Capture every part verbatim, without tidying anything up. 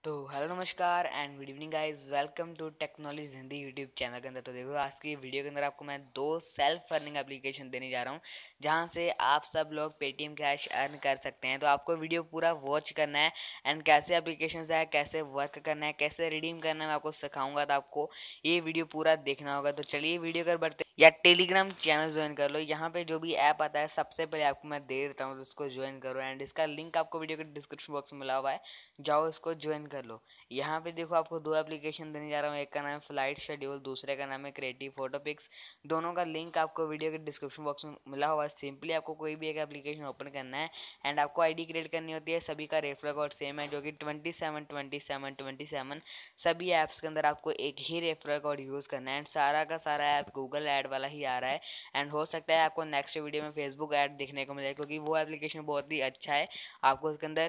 तो हेलो नमस्कार and good evening guys, welcome to technology Hindi YouTube channel के अंदर। तो देखो आज की वीडियो के अंदर आपको मैं दो सेल्फ अर्निंग एप्लीकेशन देने जा रहा हूँ जहाँ से आप सब लोग पेटीएम कैश अर्न कर सकते हैं। तो आपको वीडियो पूरा वॉच करना है एंड कैसे एप्लीकेशन है, कैसे वर्क करना है, कैसे रिडीम करना है मैं आपको सिखाऊंगा। तो आपको ये वीडियो पूरा देखना होगा। तो चलिए वीडियो कर बढ़ते या टेलीग्राम चैनल ज्वाइन कर लो। यहाँ पे जो भी ऐप आता है सबसे पहले आपको मैं दे देता हूँ, तो उसको ज्वाइन करो एंड इसका लिंक आपको वीडियो के डिस्क्रिप्शन बॉक्स में मिला हुआ है, जाओ इसको ज्वाइन कर लो। यहाँ पे देखो आपको दो एप्लीकेशन देने जा रहा हूँ, एक का नाम है फ्लाइट शेड्यूल, दूसरे का नाम है क्रिएटिव फोटो पिक्स। दोनों का लिंक आपको वीडियो के डिस्क्रिप्शन बॉक्स में मिला हुआ है। सिंपली आपको कोई भी एक एप्लीकेशन ओपन करना है एंड आपको आईडी क्रिएट करनी होती है। सभी का रेफरल कोड सेम है जो कि twenty seven twenty seven twenty seven. सभी ऐप्स के अंदर आपको एक ही रेफरल कोड यूज़ करना है एंड सारा का सारा ऐप गूगल ऐड वाला ही आ रहा है। एंड हो सकता है आपको नेक्स्ट वीडियो में फेसबुक ऐड देखने को मिले, क्योंकि वो एप्लीकेशन बहुत ही अच्छा है। आपको उसके अंदर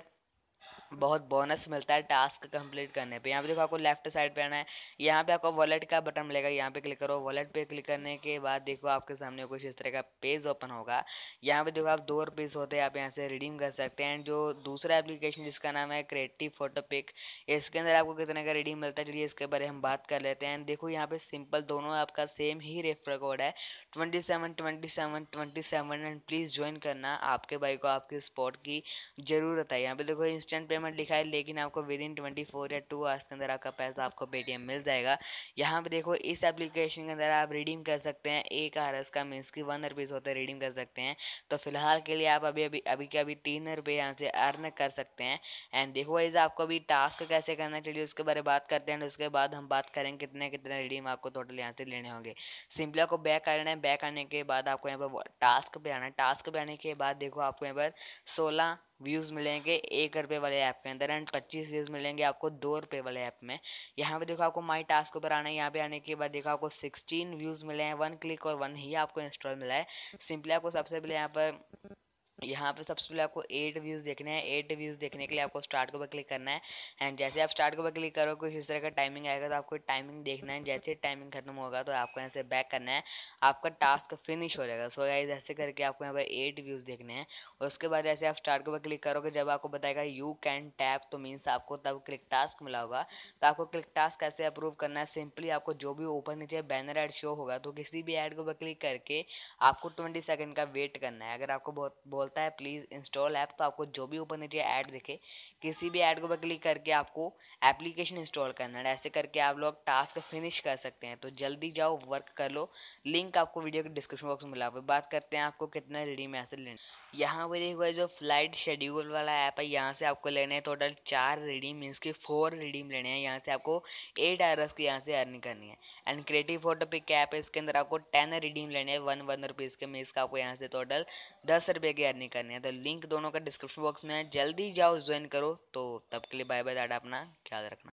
बहुत बोनस मिलता है टास्क कंप्लीट करने पे। यहाँ पे देखो आपको लेफ्ट साइड पे आना है, यहाँ पे आपको वॉलेट का बटन मिलेगा, यहाँ पे क्लिक करो। वॉलेट पे क्लिक करने के बाद देखो आपके सामने कुछ इस तरह का पेज ओपन होगा। यहाँ पे देखो आप दो रुपीज़ होते हैं, आप यहाँ से रिडीम कर सकते हैं। जो दूसरा एप्लीकेशन जिसका नाम है क्रिएटिव फोटो पिक, इसके अंदर आपको कितने का रिडीम मिलता है चलिए इसके बारे में हम बात कर लेते हैं। देखो यहाँ पे सिंपल दोनों आपका सेम ही रेफर कोड है twenty seven twenty seven twenty seven and please join करना। आपके भाई को आपके स्पॉट की ज़रूरत है। यहाँ पे देखो इंस्टेंट पेमेंट लिखा है, लेकिन आपको विद इन ट्वेंटी फोर या टू आवर्स के अंदर आपका पैसा आपको पेटीएम मिल जाएगा। यहाँ पे देखो इस एप्लीकेशन के अंदर आप रिडीम कर सकते हैं एक आवर्स का, मीन्स की वन रुपीज़ होता है, रिडीम कर सकते हैं। तो फिलहाल के लिए आप अभी अभी अभी के अभी तीन रुपये यहाँ से अर्न कर सकते हैं। एंड देखो इस आपको अभी टास्क कैसे करना चाहिए उसके बारे में बात करते हैं, उसके बाद हम बात करेंगे कितने कितने रिडीम आपको टोटल यहाँ से लेने होंगे। सिंपली आपको बैक करना है, बैक आने के बाद आपको यहाँ पर टास्क पे आना है। टास्क पे आने के बाद देखो आपको यहाँ पर सोलह व्यूज़ मिलेंगे एक रुपये वाले ऐप के अंदर एंड पच्चीस व्यूज़ मिलेंगे आपको दो रुपये वाले ऐप में। यहाँ पे देखो आपको माई टास्क पर आना है। यहाँ पे आने के बाद देखो आपको सिक्सटीन व्यूज़ मिले हैं, वन क्लिक और वन ही आपको इंस्टॉल मिला है। सिंपली आपको सबसे पहले यहाँ पर यहाँ पे सबसे पहले आपको एट व्यूज़ देखने हैं। एट व्यूज़ देखने के लिए आपको स्टार्ट के ऊपर क्लिक करना है एंड जैसे आप स्टार्ट के ऊपर क्लिक करो कुछ इस तरह का टाइमिंग आएगा, तो आपको टाइमिंग देखना है। जैसे टाइमिंग खत्म होगा तो आपको यहाँ से बैक करना है, आपका टास्क फिनिश हो जाएगा। सो गाइस ऐसे करके आपको यहाँ पर एट व्यूज़ देखने हैं। और उसके बाद जैसे आप स्टार्ट के ऊपर क्लिक करोगे, जब आपको बताएगा यू कैन टैप, तो मीन्स आपको तब क्लिक टास्क मिला होगा। तो आपको क्लिक टास्क कैसे अप्रूव करना है, सिंपली आपको जो भी ऊपर नीचे बैनर ऐड शो होगा तो किसी भी ऐड के ऊपर क्लिक करके आपको ट्वेंटी सेकंड का वेट करना है। अगर आपको बहुत बोलता है प्लीज़ इंस्टॉल ऐप, तो आपको जो भी ऊपर नीचे ऐड दिखे किसी भी ऐड के ऊपर क्लिक करके आपको एप्लीकेशन इंस्टॉल करना है। ऐसे करके आप लोग टास्क फिनिश कर सकते हैं। तो जल्दी जाओ वर्क कर लो, लिंक आपको वीडियो के डिस्क्रिप्शन बॉक्स में मिला हुआ है। बात करते हैं आपको कितना रिडीम ऐसे लेना। यहाँ पर एक जो फ्लाइट शेड्यूल वाला ऐप है, यहाँ से आपको लेने हैं टोटल चार रिडीम, मीन्स के फोर रिडीम लेने हैं। यहाँ से आपको एट आवर्स की यहाँ से अर्निंग करनी है। And creative photo pick app है, इसके अंदर आपको टेन रिडीम लेने हैं वन वन रुपीज़ के, मीन्स का आपको यहाँ से टोटल दस रुपये की अर्निंग करनी है। तो लिंक दोनों का डिस्क्रिप्शन बॉक्स में है, जल्दी जाओ ज्वाइन करो। तो तब के लिए बाय बाय, टाटा, अपना ख्याल रखना।